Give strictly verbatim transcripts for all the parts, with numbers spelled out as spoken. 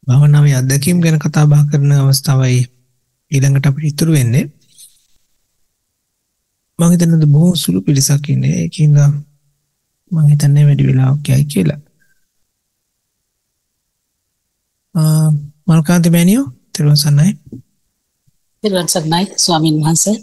භාවනාවේ අත්දැකීම් ගැන කතා බහ කරන අවස්ථාවයි ඊළඟට අපිට ඉතුරු වෙන්නේ. මම හිතන්නේ බොහෝ සුළු පිරිසක් ඉන්නේ. ඒකින්ද මම හිතන්නේ වැඩි වෙලාවක් යයි කියලා. ආ මල්කාන්ත මෑණියෝ තෙරුවන් සරණයි. තෙරුවන් සරණයි ස්වාමීන් වහන්සේ.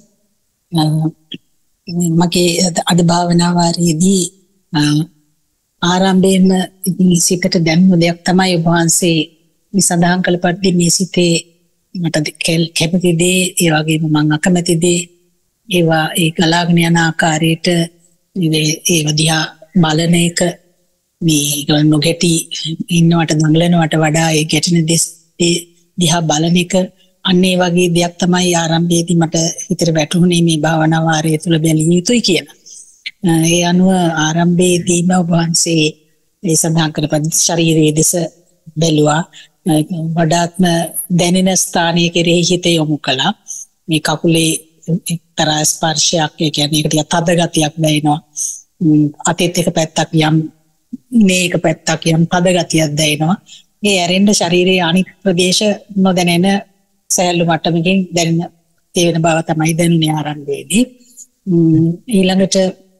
මගේ අද භාවනා වාරයේදී ආරම්භයේම සිතට දැනුම දෙයක් තමයි ඔබ වහන්සේ මේ සඳහන් කළ පරිදි මේ සිතේ මට කැමති දේ ඒ වගේම මම අකමැති දේ ඒවා ඒ ගලාගෙන යන ආකාරයට ඒ වදියා බලන එක මේ නොගැටි ඉන්නවට දඟලනවට වඩා ඒ ගැටෙන දේ දිහා බලන එක අන්න ඒ වගේ දෙයක් තමයි ආරම්භයේදී මට හිතට වැටහුනේ මේ භාවනා වාරය තුළ බැලිය යුතුයි කියලා. ඒ අනුව ආරම්භයේදීම ඔබ වහන්සේ ඒ සඳහන් කළ පරිදි ශරීරයේ දෙස බැලුවා. වඩාත්ම දැනෙන ස්ථානයේ කෙරෙහි හිත යොමු කළා. මේ කකුලේ එක්තරා ස්පර්ශයක්, ඒ කියන්නේ ඒක ටිකක් තද ගතියක් දැනෙනවා. අතීත එක පැත්තක් යම් මේ එක පැත්තක් යම් තද ගතියක් දැනෙනවා. ඒ ඇරෙන්න ශරීරයේ අනිත් ප්‍රදේශ නොදැනෙන සැහැල්ලු මට්ටමකින් දැනෙන තේවෙන බව තමයි දැනුනේ ආරම්භයේදී. ඊළඟට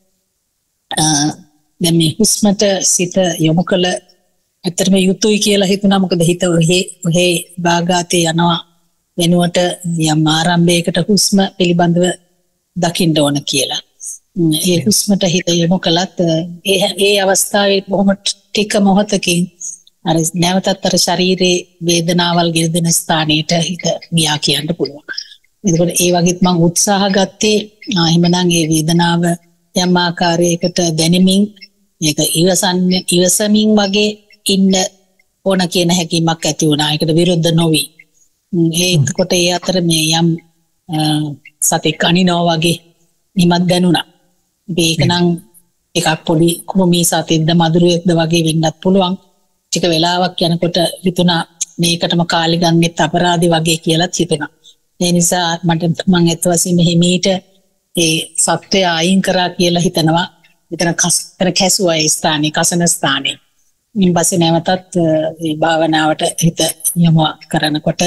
දැන් මේ හුස්මට සිත යොමු කළ ඇත්තටම යුතුයි කියලා හිතුණා. මොකද හිත ඔහේ ඔහේ භාගාතේ යනවා වෙනුවට යම් ආරම්භයකට හුස්ම පිළිබඳව දකින්න ඕන කියලා. ඒ හුස්මට හිත යොමු කළත් ඒ ඒ අවස්ථාවේ බොහොම ටික මොහොතකින් අර නැවතත් අර ශරීරයේ වේදනාවල් ගෙදෙන ස්ථානයට හිත ගියා කියන්න පුළුවන්. එතකොට ඒ වගේත් මම උත්සාහ ගත්තේ එහෙමනම් ඒ වේදනාව යම් ආකාරයකට දැනෙමින් මේක ඉවසන්නේ ඉවසමින් වගේ ඉන්න ඕන කියන හැකියාවක් ඇති වුණා. ඒකට විරුද්ධ නොවි. ඒකට ඒ අතර මේ යම් සතෙක් අනිනෝ වගේ නිමත් දැනුණා. මේක නම් එකක් පොඩි කුමී සතෙක්ද මදුරුවෙක්ද වගේ වෙන්නත් පුළුවන්. ටික වෙලාවක් යනකොට හිතුණා මේකටම කාලි ගන්නෙත් අපරාධි වගේ කියලා හිතුණා. ඒ නිසා මට මම ඇත්ත වශයෙන්ම හිමීට ඒ සත්‍යය අයින් කරා කියලා හිතනවා. විතර කස්තර කැසුවා ඒ ස්ථානේ කසන ස්ථානේ. ඉන් පස්සේ නැවතත් මේ භාවනාවට හිත යොමු කරනකොට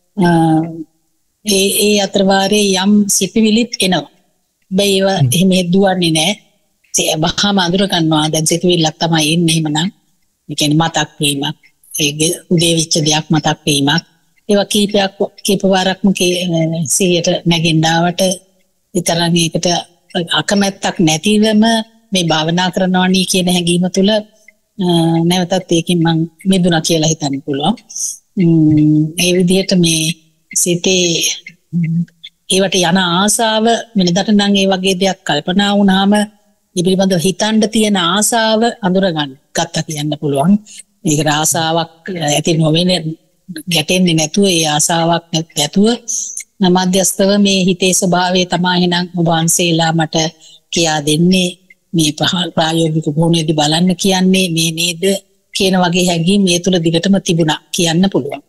ඒ ඒ අතර වාරේ යම් සිතුවිලිත් එනවා. බෑ ඒවා එහෙම දුවන්නේ නැහැ. ඒ බහම අඳුර ගන්නවා. දැන් සිතුවිල්ලක් තමයි එන්නේ එහෙමනම්. ඒ කියන්නේ මතක් වීමක්. ඒ උදේ වෙච්ච දෙයක් මතක් වීමක්. ඒවා කීපයක් කීප වාරක්ම සිහියට නැගින්නාවට විතරක් ඒකට අකමැත්තක් නැතිවම මේ භාවනා කරනවා නේ කියන හැඟීම තුළ නැවතත් ඒකෙන් මම මිදුණා කියලා හිතන්න පුළුවන්. ඒ විදිහට මේ සිතේ ඒවට යන ආසාව වෙනදට නම් ඒ වගේ දෙයක් කල්පනා වුණාම ඒ පිළිබඳව හිතන්න තියෙන ආසාව අඳුරගන්න ගත්තා කියන්න පුළුවන්. ඒක ආසාවක් ඇති නොවෙන ගැටෙන්නේ නැතුව ඒ ආසාවක් නැතුව මධ්‍යස්තව මේ හිතේ ස්වභාවය තමයි නම් ඔබ වහන්සේලා මට කියා දෙන්නේ. මේ ප්‍රායෝගික භූමියේදී බලන්න කියන්නේ මේ නේද කියන වගේ හැඟීම් මේ තුල දිගටම තිබුණා කියන්න පුළුවන්.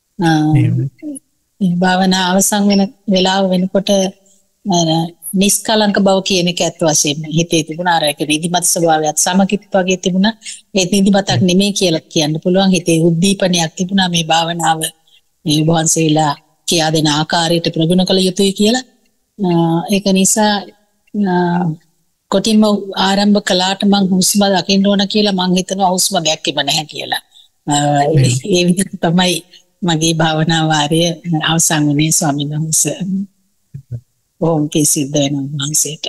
මේ භාවනා අවසන් වෙන වෙලාව වෙනකොට නිස්කලංක බව කියන එක ඇත්ත වශයෙන්ම හිතේ තිබුණා. අර ඒක නිදිමත ස්වභාවයත් සමකිත වගේ තිබුණා. ඒ නිදිමතක් නෙමෙයි කියලා කියන්න පුළුවන්. හිතේ උද්දීපනයක් තිබුණා මේ භාවනාව මේ වහන්සේලා කියා දෙන ආකාරයට ප්‍රගුණ කළ යුතුයි කියලා. ඒක නිසා කොටින්ම ආරම්භ කළාට මං හුස්ම දකින්න ඕන කියලා මං හිතනවා හුස්ම දැක්කෙම නැහැ කියලා. ඒ විදිහට තමයි මගේ භාවනා වාරය අවසන් වුණේ ස්වාමීන් වහන්සේ. ඕම් කිසිද වෙනවාන්සේට.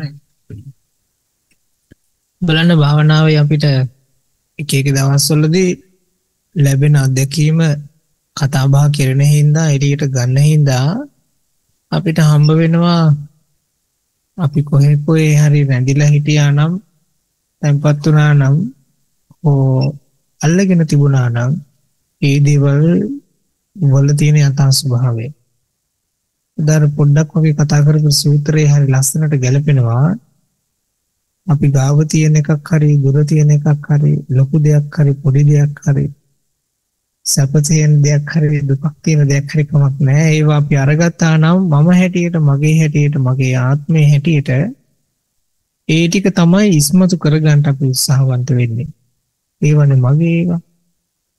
බලන්න භාවනාවේ අපිට එක එක දවස්වලදී ලැබෙන අත්දැකීම කතා බහ කරන හින්දා එළියට ගන්න හින්දා අපිට හම්බ වෙනවා අපි කොහේ කොහේ හරි රැඳිලා හිටියා නම් තැම්පත් වුණා නම් ඕ අල්ලගෙන තිබුණා නම් ඒ දේවල් වල තියෙන යථා ස්වභාවය උදාර පොඩ්ඩක් වගේ කතා කරපු සූත්‍රයේ හරි ලස්සනට ගැලපෙනවා. අපි ගාව තියෙන එකක් හරි දුර තියෙන එකක් හරි ලොකු දෙයක් හරි පොඩි දෙයක් හරි සැප තියෙන දෙයක් හරි දුකක් තියෙන දෙයක් හරි කමක් නැහැ. ඒවා අපි අරගත්තා නම් මම හැටියට මගේ හැටියට මගේ ආත්මයේ හැටියට ඒ ටික තමයි ඉස්මතු කරගන්න අපි උත්සාහවන්ත වෙන්නේ. ඒවනේ මගේ ඒවා.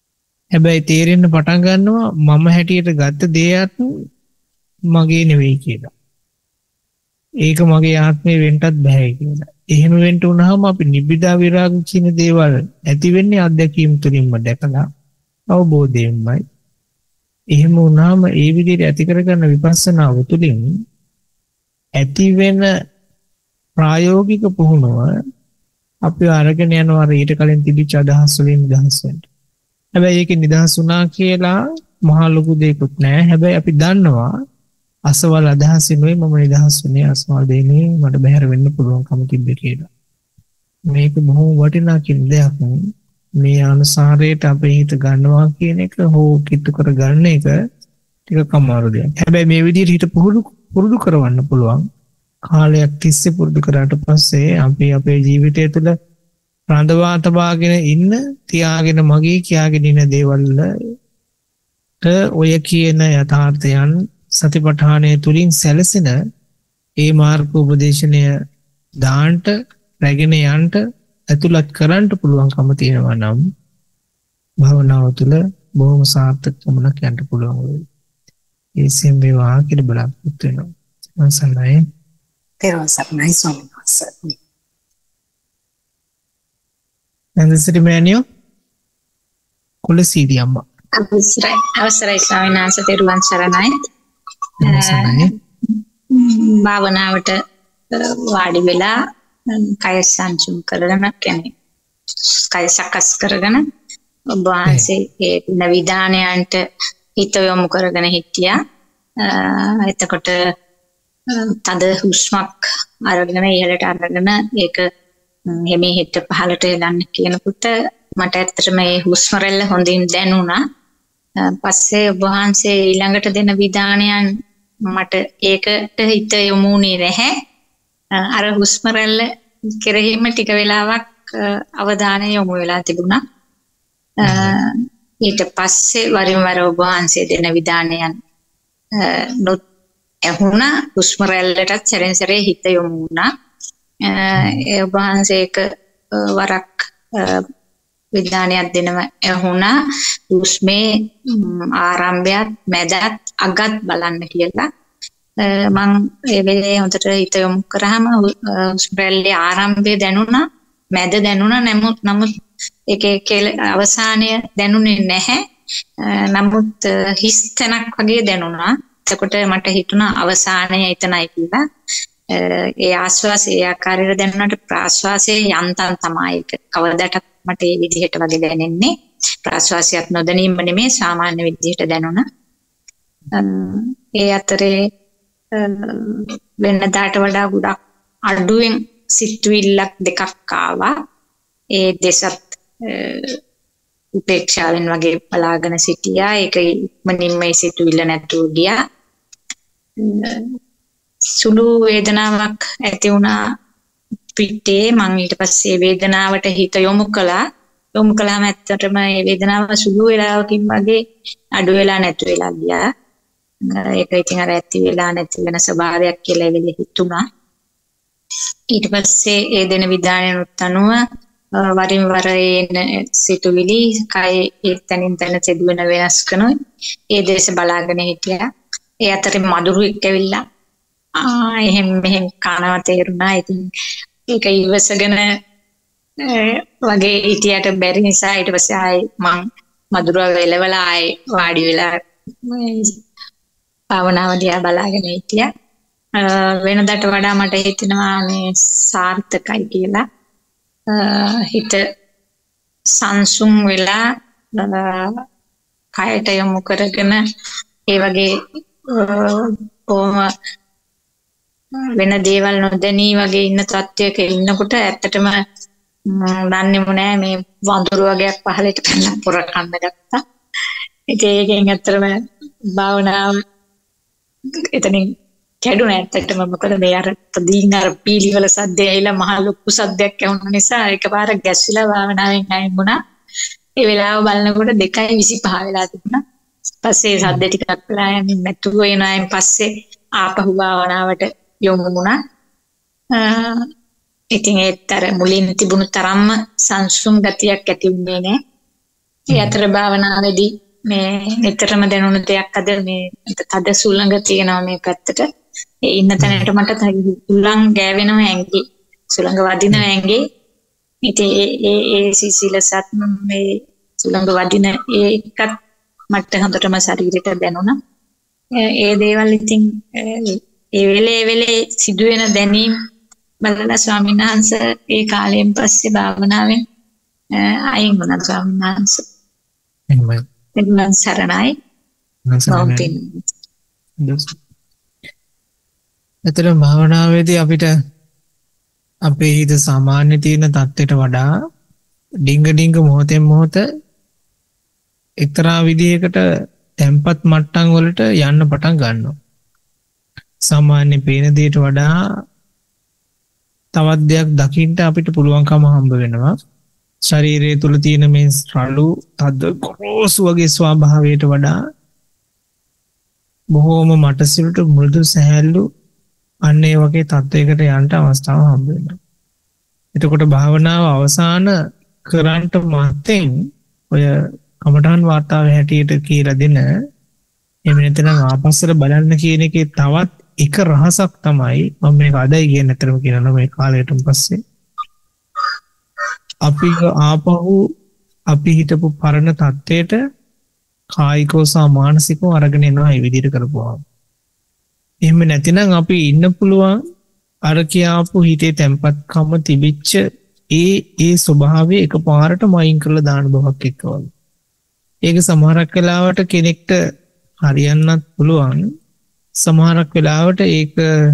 හැබැයි තේරෙන්න පටන් ගන්නවා මම හැටියට ගත්ත දේයත් මගේ නෙවෙයි කියලා. ඒක මගේ ආත්මය වෙන්ටත් බෑ කියලා. එහෙම වෙන්ට වුණාම අපි නිබ්බිදා විරාග කියන දේවල් ඇති වෙන්නේ අත්දැකීම් තුලින්ම දැකලා අවබෝධයෙන්මයි. එහෙම වුණාම ඒ විදිහට ඇති කරගන්න විපස්සනාව තුලින් ඇති වෙන ප්‍රායෝගික පුහුණුව අපි අරගෙන යනවා ඊට කලින් තිබිච්ච අදහස් වලින් නිදහස් වෙන්න. හැබැයි ඒක නිදහස් වුණා කියලා මහා ලොකු දෙයක්වත් නෑ. හැබැයි අපි දන්නවා අසවල් අදහසිනුයි මම නිදහස් වුණේ අසවල් දෙන්නේ මට බැහැර වෙන්න පුළුවන්කම තිබ්බේ කියලා. මේක බොහොම වටිනා කියන දෙයක්. මේ අනුසාරයට අපේ හිත ගන්නවා කියන එක හෝ කිට්ටු කර ගන්න එක ටිකක් අමාරු දෙයක්. හැබැයි මේ විදිහට හිත පුරුදු පුරුදු කරවන්න පුළුවන්. කාලයක් තිස්සේ පුරුදු කරාට පස්සේ අපි අපේ ජීවිතය තුළ රඳවා තබාගෙන ඉන්න තියාගෙන මගේ කියාගෙන ඉන්න දේවල් වලට ඔය කියන යථාර්ථයන් සතිපට්ඨානය තුලින් සැලසෙන ඒ මාර්ග උපදේශනය දාන්ට රැගෙන යන්ට ඇතුළත් කරන්නට පුළුවන්කම තියෙනවා නම් භවනාව තුළ බොහොම සාර්ථක ගමනක් යන්න පුළුවන් වෙයි. ඒ සෙම් වේවා කියලා බලාපොරොත්තු වෙනවා. මසන්නයි. තේරුම් සරණයි ස්වාමීන් වහන්සේ. නන්දසිරි මෑණියෝ කුලසීදී අම්මා. අවසරයි අවසරයි ස්වාමීන් වහන්සේ තෙරුවන් සරණයි. භාවනාවට වාඩි වෙලා කය සංසුන් කරගෙන කියන්නේ කය සකස් කරගෙන ඔබ වහන්සේ ඒ විධානයන්ට හිත යොමු කරගෙන හිටියා. එතකොට තද හුස්මක් අරගෙන ඉහළට අරගෙන ඒක එමේ හිත පහළට යන්න කියනකොට මට ඇත්තටම මේ හුස්ම රැල්ල හොඳින් දැනුණා. පස්සේ ඔබ වහන්සේ ඊළඟට දෙන විධානයන් මට ඒකට හිත යොමුුනේ නැහැ. අර හුස්ම රැල්ල කෙරෙහිම ටික වෙලාවක් අවධානය යොමු වෙලා තිබුණා. ඊට පස්සේ වරින් වර ඔබ වහන්සේ දෙන විධානයන් නොත් ඇහුණා. හුස්ම රැල්ලටත් සැරෙන් සැරේ හිත යොමු වුණා. ඒ ඔබ වහන්සේක වරක් විධානයක් දෙනව ඇහුණා. හුස්මේ ආරම්භයත් මැදත් අගත් බලන්න කියලා. මං ඒ වෙලේ හොඳට හිත යොමු කරාම හුස්ම රැල්ලේ ආරම්භය දැනුණා, මැද දැනුණා. නමුත් නමුත් ඒකේ අවසානය දැනුනේ නැහැ. නමුත් හිස් තැනක් වගේ දැනුණා. එතකොට මට හිතුණා අවසානය එතනයි කියලා. ඒ ආශ්වාසය ඒ ආකාරයට දැනුණාට ප්‍රාශ්වාසයේ යන්තම් තමයි ඒක කවදාවත් මට ඒ විදිහට වගේ දැනෙන්නේ. ප්‍රාශ්වාසයත් නොදැනීම නෙමෙයි සාමාන්‍ය විදිහට දැනුණා. ඒ අතරේ වෙනදාට වඩා ගොඩක් අඩුවෙන් සිතුවිල්ලක් දෙකක් ආවා. ඒ දෙසත් උපේක්ෂාවෙන් වගේ බලාගෙන සිටියා. ඒක ඉක්මනින්ම මේ සිතුවිල්ල නැතුව ගියා. සුළු වේදනාවක් ඇති වුණා පිටේ. මම ඊට පස්සේ වේදනාවට හිත යොමු කළා. යොමු කළාම ඇත්තටම මේ වේදනාව සුළු වෙලාවකින් වගේ අඩු වෙලා නැතු වෙලා ගියා. ඒක ඉතින් අර ඇති වෙලා නැති වෙන ස්වභාවයක් කියලා ඒ වෙලේ හිතුණා. ඊට පස්සේ ඒ දෙන විධානයනොත් අනුව වරින් වර එන සිතුවිලි කය එතනින් තන සිදුවෙන වෙනස්කනුයි ඒ දේශ බලාගෙන හිටියා. ඒ අතරේ මදුරුවෙක් ඇවිල්ලා ආ එහෙම මෙහෙම කනවා තේරුණා. ඉතින් ඒක ඉවසගෙන වගේ හිටියට බැරි නිසා ඊට පස්සේ ආයි මං මදුරුව වෙලවලා ආයි වාඩි වෙලා භාවනාව දිහා බලාගෙන හිටියා. වෙනදාට වඩා මට හිතෙනවා මේ සාර්ථකයි කියලා. හිත සංසුන් වෙලා කයට යොමු කරගෙන ඒ වගේ කොහොම වෙන දේවල් නොදැනී වගේ ඉන්න තත්ත්වයක ඉන්නකොට ඇත්තටම දන්නේම නෑ මේ වඳුරු වගේක් පහලට පැනලා පොර කන්න ගත්තා. ඒකෙන් ඇත්තටම භාවනාව එතනින් කැඩුණා. ඇත්තටම මොකද මේ අර තදින් අර පීලිවල සද්දය ඇවිල්ලා මහ ලොකු සද්දයක් ඇහුණ නිසා එකපාරක් ගැස්සිලා භාවනාවෙන් අයින් වුණා. ඒ වෙලාව බලනකොට දෙකයි විසිපහ වෙලා තිබුණා. පස්සේ සද්ද ටිකක් වෙලා යමින් නැතුව එනායින් පස්සේ ආපහු භාවනාවට යොමු වුණා. ඉතින් ඒතර මුලින් තිබුණු තරම්ම සංසුන් ගතියක් ඇති වුණේ නෑ. ඒ අතර භාවනාවේදී මේ නිතරම දැනුණු දෙයක් අද මේ තද සුළඟ තියෙනවා මේ පැත්තට. ඒ ඉන්න තැනට මට සුළං ගෑවෙනවා ඇඟේ. සුළඟ වදිනවා ඇඟේ. ඉතින් ඒ ඒ ඒ සිසිලසත් මේ සුළඟ වදින ඒකත් මට හොඳටම ශරීරයට දැනුණා. ඒ දේවල් ඉතින් ඒ වෙලේ වෙලේ සිදුවෙන දැනීම් බලලා ස්වාමීන් වහන්සේ ඒ කාලයෙන් පස්සේ භාවනාවෙන් අයින් වුණා ස්වාමීන් වහන්සේ. එහෙමයි. එන්න සරණයි. සරණයි. එතන භාවනාවේදී අපිට අපේ හිත සාමාන්‍ය තියෙන තත්ත්වයට වඩා ඩිංග ඩිංග මොහොතෙන් මොහොත එක්තරා විදිහකට තැම්පත් මට්ටම් වලට යන්න පටන් ගන්නවා. සාමාන්‍ය පේන දෙයට වඩා තවත් දෙයක් දකින්න අපිට පුළුවන්කම හම්බ වෙනවා. ශරීරය තුල තියෙන මේ රළු තද ගොරෝසු වගේ ස්වභාවයට වඩා බොහෝම මටසිලට මෘදු සැහැල්ලු අන්න ඒ වගේ තත්ත්වයකට යන්න අවස්ථාව හම්බ වෙනවා. එතකොට භාවනාව අවසන් කරන්ට මත්තෙන් ඔය කමටහන් වාර්තාවේ හැටියට කියලා දෙන එහෙම නැත්නම් ආපස්සට බලන්න කියන එකේ තවත් එක රහසක් තමයි මම මේක අදයි කියන අතරම කියනවා මේ කාලයටම පස්සේ අපි ආපහු අපි හිටපු පරණ තත්ත්වයට කායිකව සහ මානසිකව අරගෙන එනවා මේ විදිහට කරපුවාම. එහෙම නැතිනම් අපි ඉන්න පුළුවන් අර කියාපු හිතේ තැම්පත්කම තිබිච්ච ඒ ඒ ස්වභාවය එකපාරටම අයින් කරලා දාන බවක් එක්ක වගේ. ඒක සමහරක් වෙලාවට කෙනෙක්ට හරියන්නත් පුළුවන්. සමහරක් වෙලාවට ඒක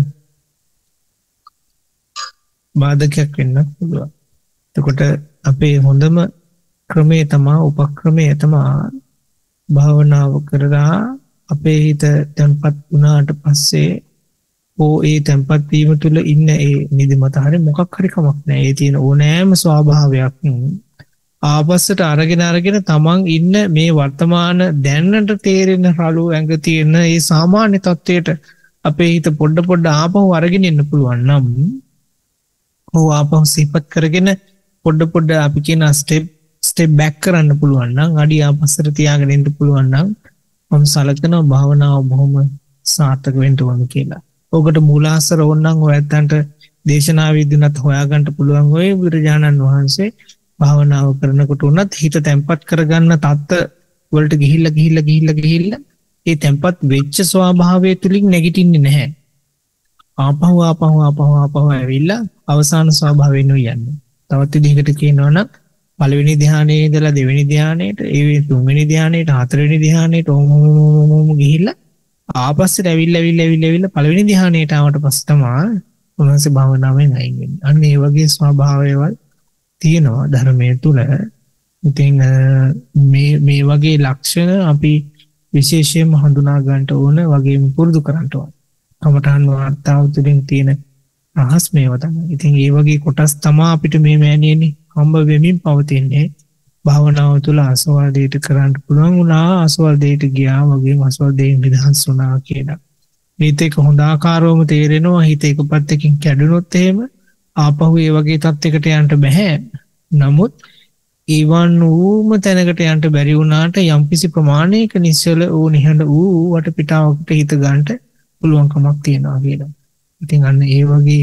බාධකයක් වෙන්නත් පුළුවන්. එතකොට අපේ හොඳම ක්‍රමය තමයි උපක්‍රමය තමයි භාවනාව කරලා අපේ හිත තැන්පත් වුණාට පස්සේ ඕ ඒ තැන්පත් වීම තුළ ඉන්න ඒ නිදිමත හරි මොකක් හරි කමක් නැහැ. ඒ තියෙන ඕනෑම ස්වභාවයක් ආපස්සට අරගෙන අරගෙන තමන් ඉන්න මේ වර්තමාන දැනට තේරෙන රළු ඇඟ තියෙන ඒ සාමාන්‍ය තත්ත්වයට අපේ හිත පොඩ පොඩ ආපහු අරගෙන එන්න පුළුවන් නම් ඕ ආපහු සිහිපත් කරගෙන පොඩ පොඩ අපි කියන ස්ටෙප් ස්ටෙප් බැක් කරන්න පුළුවන් නම් අඩිය ආපස්සට තියාගෙන ඉන්න පුළුවන් නම් මම සලකනවා භාවනාව බොහොම සාර්ථක වෙන්න ඕන කියලා. ඔකට මූලාශ්‍ර ඕනනම් ඔයයන්ට දේශනාවේදීනත් හොයාගන්න පුළුවන් ඔය බුදුරජාණන් වහන්සේ භාවනාව කරනකොට උනත් හිත තැම්පත් කරගන්න තත්ත වලට ගිහිල්ලා ගිහිල්ලා ගිහිල්ලා ගිහිල්ලා ඒ තැම්පත් වෙච්ච ස්වභාවය තුලින් නැගිටින්නේ නැහැ. ආපහු ආපහු ආපහු ආපහු ඇවිල්ලා අවසාන ස්වභාවයෙන් යන්නේ. තවත් විදිහකට කියනවා නම් පළවෙනි ධ්‍යානයේ ඉඳලා දෙවෙනි ධ්‍යානයට, ඒ තුන්වෙනි ධ්‍යානයට, හතරවෙනි ධ්‍යානයට ඕම ඕම ගිහිල්ලා ආපස්සට ඇවිල්ලා ඇවිල්ලා ඇවිල්ලා ඇවිල්ලා පළවෙනි ධ්‍යානයට ආවට පස්සේ තමයි උන්වහන්සේ භාවනාවෙන් අයින් වෙන්නේ. අන්න ඒ වගේ ස්වභාවයවල් තියෙනවා ධර්මයේ තුල. ඉතින් මේ මේ වගේ ලක්ෂණ අපි විශේෂයෙන්ම හඳුනා ගන්නට ඕන වගේම පුරුදු කරන්න ඕන. කමඨාන් වාර්තාව තුළින් තියෙන රහස් මේව තමයි. ඉතින් ඒ වගේ කොටස් තමයි අපිට මේ මෑණියනේ හම්බ වෙමින් පවතින්නේ. භාවනාව තුළ අසවල් දෙයට කරන්න පුළුවන් වුණා, අසවල් දෙයට ගියා වගේම අසවල් දෙයින් නිදහස් වුණා කියලා. මේක එක හොඳ ආකාරවම තේරෙනවා. හිත එක පැත්තකින් කැඩුනොත් එහෙම ආපහු ඒ වගේ තත්යකට යන්න බෑ. නමුත් ඊවන් වූම තැනකට යන්න බැරි වුණාට යම්කිසි ප්‍රමාණයක නිශ්චල වූ නිහඬ වූ වටපිටාවකට හිත ගන්නට පුළුවන්කමක් තියෙනවා කියලා. ඉතින් අන්න ඒ වගේ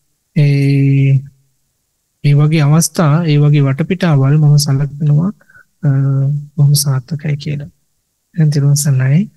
ඒ ඒ වගේ අවස්ථා, ඒ වගේ වටපිටාවල් මම සලකනවා බොහොම සාර්ථකයි කියලා. දැන් තිරුවන් සරණයි.